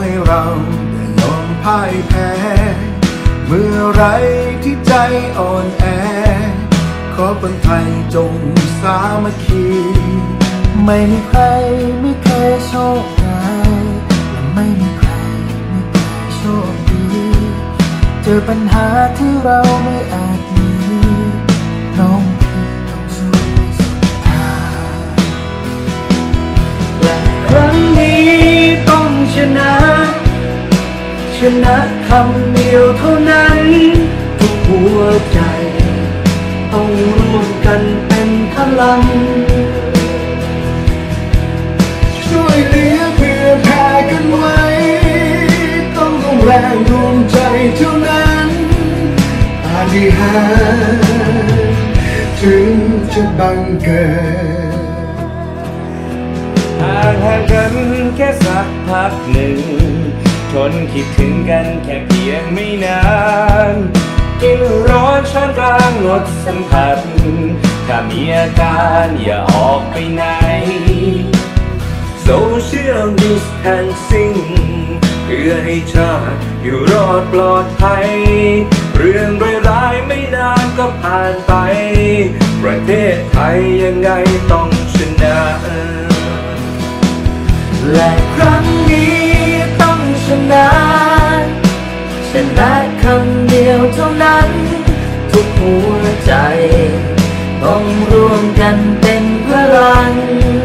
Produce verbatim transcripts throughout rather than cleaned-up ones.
ให้เราได้ยอมพ่ายแพ้เมื่อไรที่ใจอ่อนแอขอคนไทยจงสามัคคีไม่มีใครไม่เคยโชคร้ายและไม่มีใครไม่เคยโชคดีเจอปัญหาที่เราไม่อาจมีน้องพี่ต้องสู้ให้สุดทางและครั้งนี้ต้องชนะชนะคำเดียวเท่านั้นทุกหัวใจต้องร่วมกันเป็นพลังช่วยเหลือเพื่อแผ่กันไว้ต้องร่วมแรงรวมใจเท่านั้นปาฏิหาริย์ถึงจะบังเกิดห่างห่างกันแค่สักพักหนึ่งทนคิดถึงกันแค่เพียงไม่นานกินร้อนช้อนกลางงดสัมผัสถ้ามีอาการอย่าออกไปไหน Social distancing เพื่อให้ชาติอยู่รอดปลอดภัยเรื่องร้ายๆไม่นานก็ผ่านไปประเทศไทยยังไงต้องชนะและครั้งนี้ต้องชนะชนะคำเดียวเท่านั้นทุกหัวใจต้องร่วมกันเป็นพลัง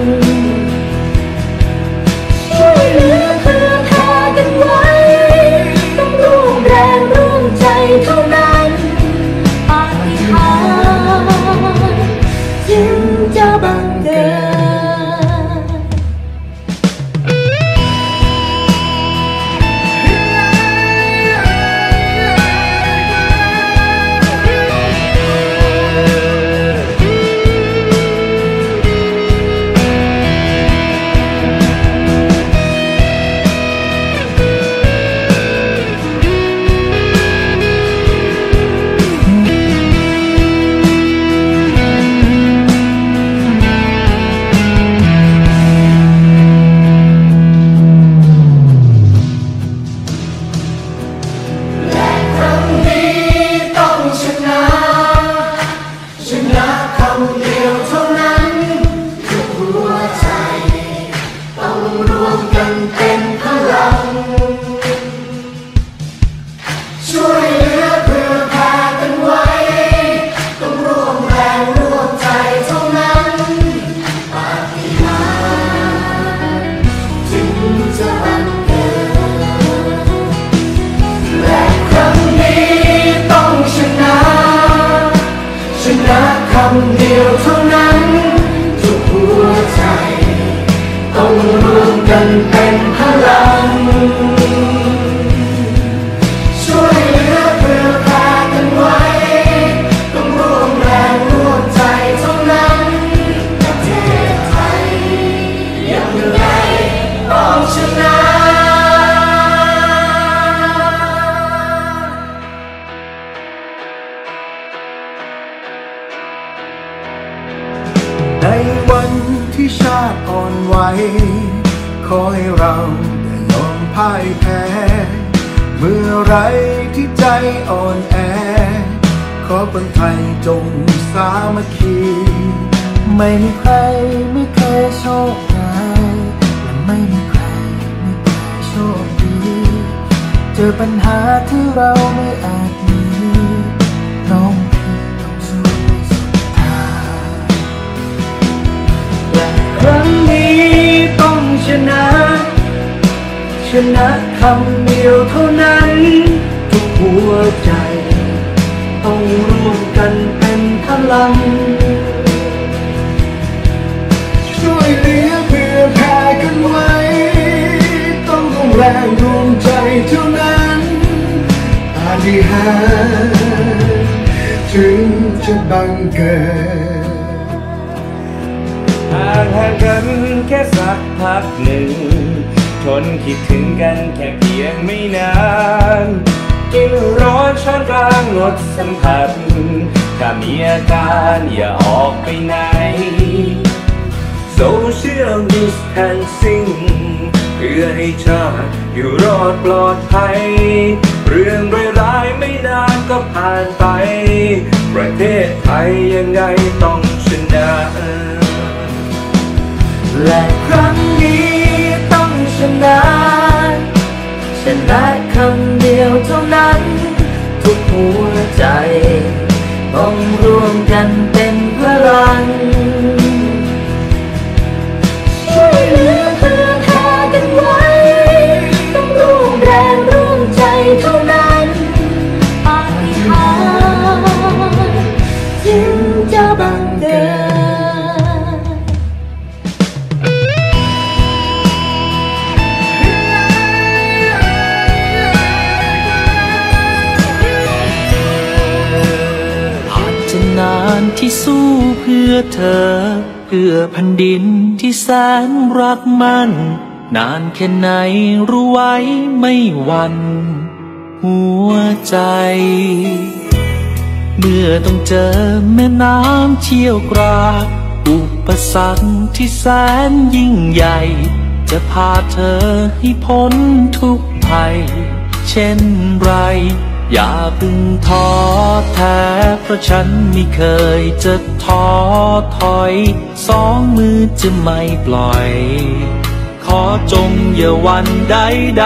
ช่วยเหลือเพื่อแผ่กันไว้ต้องร่วมแรงร่วมใจเท่านั้นปาฏิหาริย์จึงจะบังเกิดคำเดียวเท่านั้นทุกหัวใจต้องร่วมกันเป็นพลังช่วยเหลือเพื่อแผ่กันไว้ต้องร่วมแรงร่วมใจเท่านั้นประเทศไทยยังไงต้องชนะในวันที่ชาติอ่อนไหวขอให้เราได้ยอมพ่ายแพ้เมื่อไรที่ใจอ่อนแอขอคนไทยจงสามัคคีไม่มีใครไม่เคยโชคร้ายและไม่มีใครไม่เคยโชคดีเจอปัญหาที่เราไม่อาจมีน้องพี่ต้องสู้ให้สุดทางและครั้งนี้ต้องชนะชนะคำเดียวเท่านั้นทุกหัวใจต้องร่วมกันเป็นพลังช่วยเหลือเพื่อแผ่กันไว้ต้องร่วมแรงรวมใจเท่านั้นปาฏิหาริย์ถึงจะบังเกิดห่างห่างกันแค่สักพักหนึ่งทนคิดถึงกันแค่เพียงไม่นานกินร้อนช้อนกลางงดสัมผัสถ้ามีอาการอย่าออกไปไหน Social distancing เพื่อให้ชาติอยู่รอดปลอดภัยเรื่องร้ายๆไม่นานก็ผ่านไปประเทศไทยยังไงต้องชนะและครั้งนี้ต้องชนะชนะคำเดียวเท่านั้นทุกหัวใจต้องร่วมกันเป็นพลังช่วยเหลือเพื่อพากันไว้ต้องร่วมแรงร่วมใจเท่านั้นปาฏิหาริย์จึงจะบังเกิดนานที่สู้เพื่อเธอเพื่อแผ่นดินที่แสนรักมันนานแค่ไหนรู้ไว้ไม่หวั่นหัวใจเมื่อต้องเจอแม่น้ำเชี่ยวกรากอุปสรรคที่แสนยิ่งใหญ่จะพาเธอให้พ้นทุกภัยเช่นไรอย่าเพิ่งท้อแท้เพราะฉันไม่เคยจะท้อถอยสองมือจะไม่ปล่อยขอจงอย่าหวั่นใด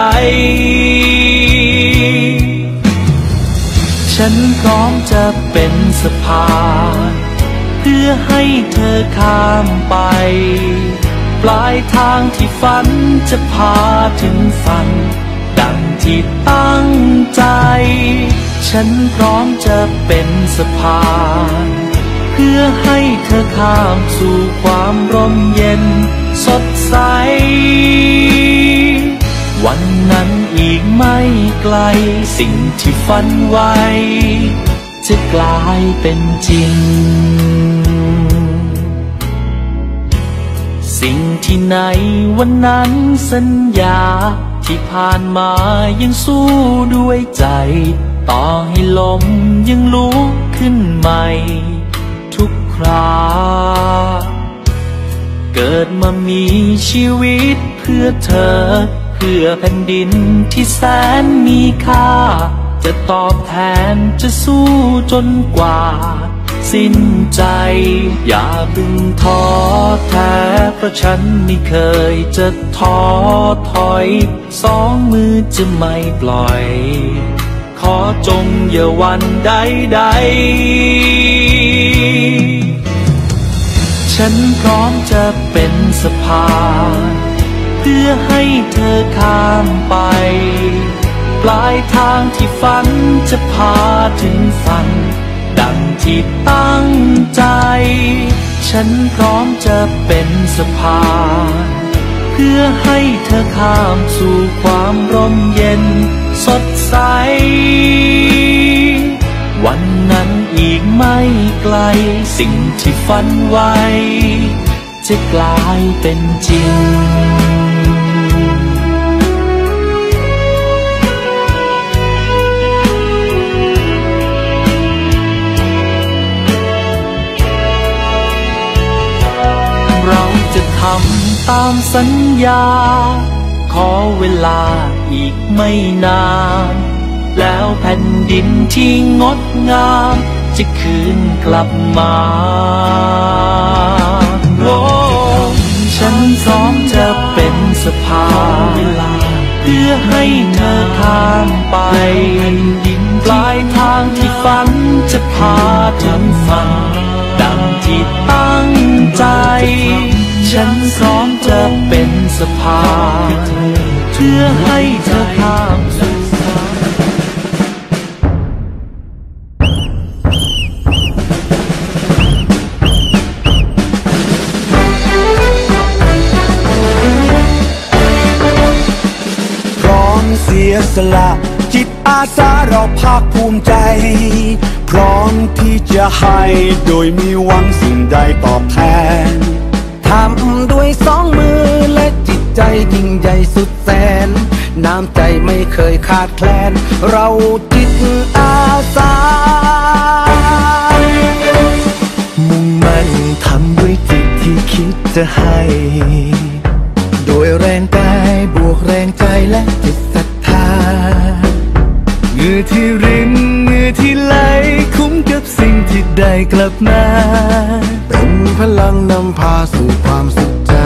ๆฉันพร้อมจะเป็นสะพานเพื่อให้เธอข้ามไปปลายทางที่ฝันจะพาถึงฝันดังที่ตั้งใจฉันพร้อมจะเป็นสะพานเพื่อให้เธอข้ามสู่ความร่มเย็นสดใสวันนั้นอีกไม่ไกลสิ่งที่ฝันไว้จะกลายเป็นจริงสิ่งที่ในวันนั้นสัญญาที่ผ่านมายังสู้ด้วยใจต่อให้ลมยังลุกขึ้นใหม่ทุกคราเกิดมามีชีวิตเพื่อเธอเพื่อแผ่นดินที่แสนมีค่าจะตอบแทนจะสู้จนกว่าสิ้นใจอย่าเพิ่งท้อแท้เพราะฉันไม่เคยจะท้อถอยสองมือจะไม่ปล่อยขอจงอย่าหวั่นใดๆฉันพร้อมจะเป็นสะพานเพื่อให้เธอข้ามไปปลายทางที่ฝันจะพาถึงฝันดังที่ตั้งใจฉันพร้อมจะเป็นสะพานเพื่อให้เธอข้ามสู่ความร่มเย็นสดใสวันนั้นอีกไม่ไกลสิ่งที่ฝันไว้จะกลายเป็นจริงเราจะทำตามสัญญาขอเวลาอีกไม่นานแล้วแผ่นดินที่งดงามจะคืนกลับมาโอ้ฉันพร้อมจะเป็นสะพานเพื่อให้เธอข้ามไปปลายทางที่ฝันจะพาถึงฝันดังที่ตั้งใจฉันพร้อมจะเป็นสะพานเพื่อให้เธอข้ามสู่เสียสละจิตอาสาเราภาคภูมิใจพร้อมที่จะให้โดยมีหวังสิ่งใดตอบแทนทำด้วยสองมือและจิตใจยิ่งใหญ่สุดแสนน้ำใจไม่เคยขาดแคลนเราจิตอาสามุ่งมั่นทำด้วยจิตที่คิดจะให้โดยแรงกายบวกและจิตศรัทธาเหงื่อที่รินเหงื่อที่ไหลคุ้มกับสิ่งที่ได้กลับมาเป็นพลังนำพาสู่ความสุขใจ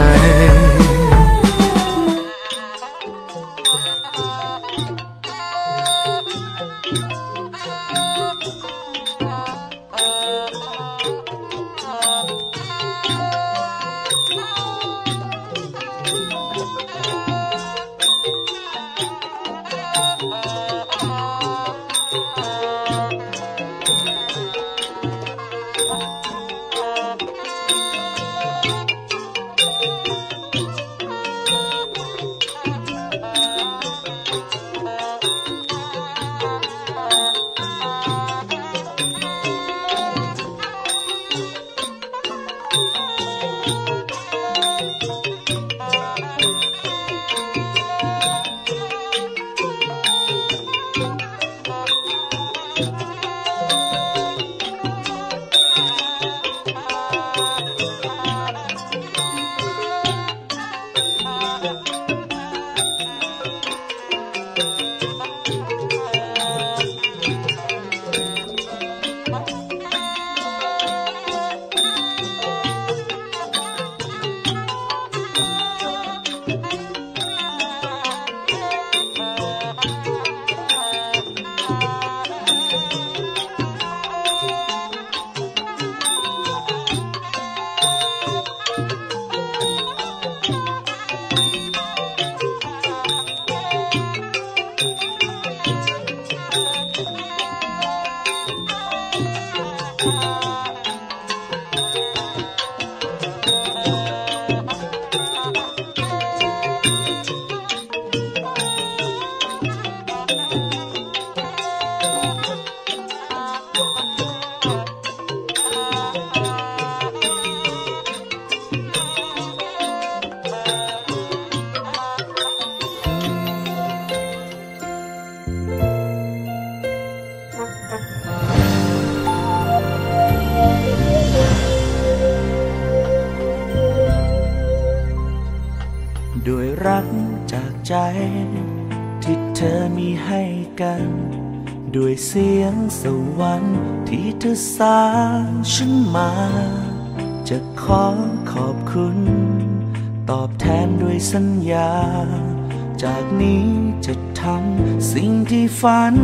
ด้วยรักจากใจที่เธอมีให้กันด้วยเสียงสวรรค์ที่เธอสร้างฉันมาจะขอขอบคุณตอบแทนด้วยสัญญาจากนี้จะทำสิ่งที่ฝัน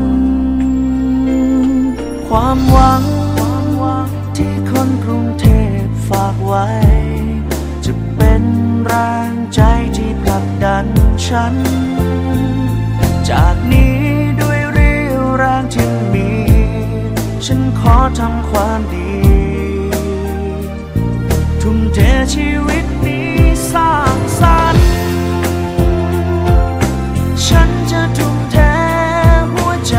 ความหวังที่คนกรุงเทพฝากไว้จะเป็นแรงใจที่ผลักดันฉันจากนี้ด้วยเรี่ยวแรงที่มีฉันขอทำความดีทุ่มเทชีวิตนี้สร้างสรรค์ฉันจะทุ่มเทหัวใจ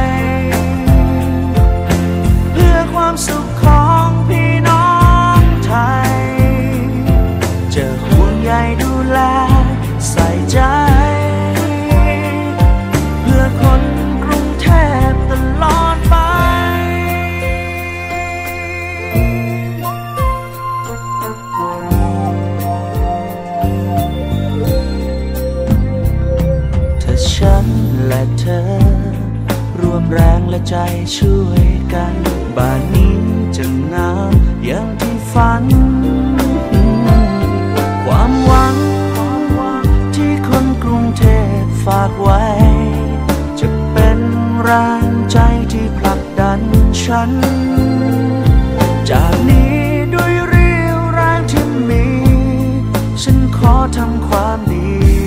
เพื่อความสุขของพี่น้องไทยจะห่วงใยดูแลใส่ใจเพื่อคนกรุงเทพตลอดไปถ้าฉันและเธอร่วมแรงและใจช่วยกันบ้านนี้จะงามอย่างที่ฝันความหวังที่คนกรุงเทพฝากไว้จะเป็นแรงใจที่ผลักดันฉันจากนี้ด้วยเรี่ยวแรงที่มีฉันขอทำความดี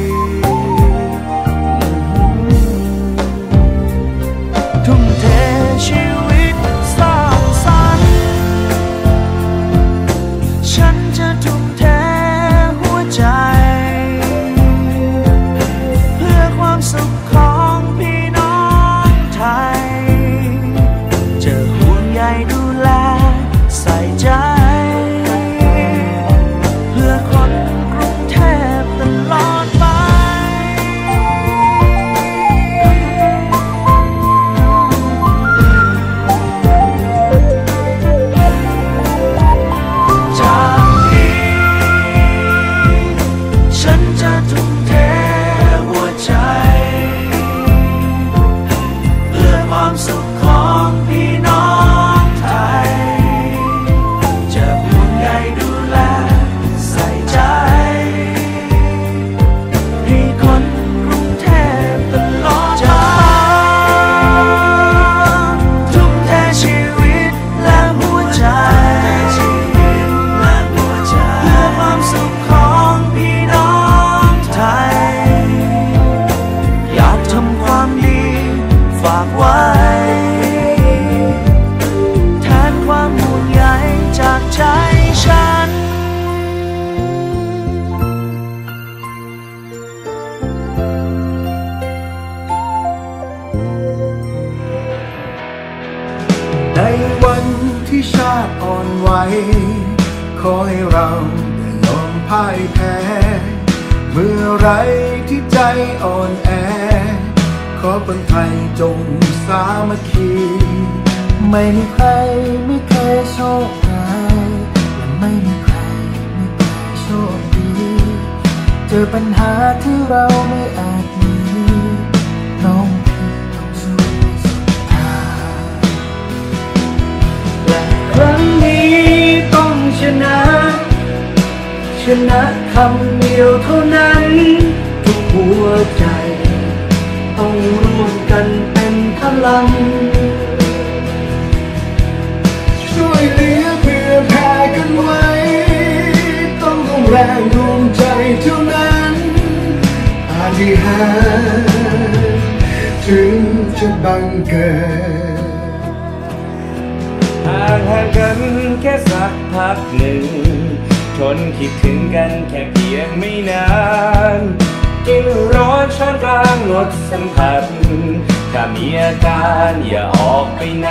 ทุ่มเทชีวิตสร้างสรรค์ฉันจะทุ่มเทหัวใจเพื่อความสุขของพี่น้องไทยจะห่วงใยดูแลใส่ใจเพื่อคนกรุงเทพตลอดไปากไว้แทนความห่วงใยจากใจฉันในวันที่ชาติอ่อนไหวขอให้เราได้ยอมพ่ายแพ้เมื่อไรที่ใจอ่อนแอขอคนไทยจงสามัคคีไม่มีใครไม่เคยโชคร้ายและไม่มีใครไม่เคยโชคดีเจอปัญหาที่เราไม่อาจมีน้องพี่ต้องสู้สุดทางและครั้งนี้ต้องชนะชนะคำเดียวเท่านั้นทุกหัวใจต้องร่วมกันเป็นพลังช่วยเหลือเพื่อแผ่กันไว้ต้องร่วมแรงร่วมใจเท่านั้นอาฏิหาริย์ถึงจะบังเกิดห่างห่างกันแค่สักพักหนึ่งทนคิดถึงกันแค่เพียงไม่นานกินร้อนช้อนกลางงดสัมผัสถ้ามีอาการอย่าออกไปไหน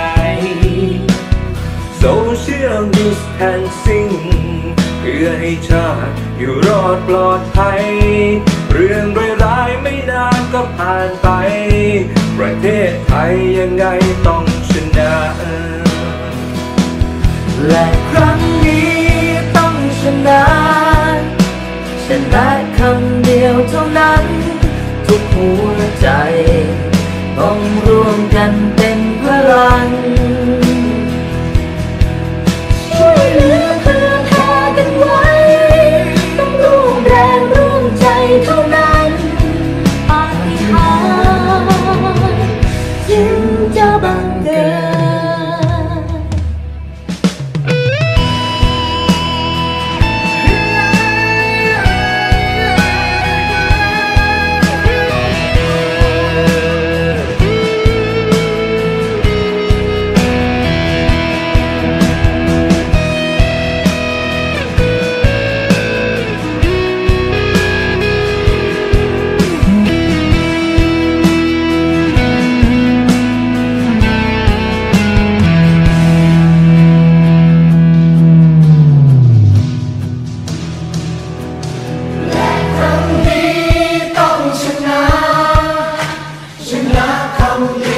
Social distancing เพื่อให้ชาติอยู่รอดปลอดภัยเรื่องร้ายๆไม่นานก็ผ่านไปประเทศไทยยังไงต้องชนะและครั้งนี้ต้องชนะชนะคำเดียวเท่านั้นทุกหัวใจต้องร่วมกันเป็นพลังช่วยเหลือเพื่อแผ่กันไว้ต้องร่วมแรงร่วมใจเท่านั้นปาฏิหาริย์จึงจะบังเกิดชนะคำเดี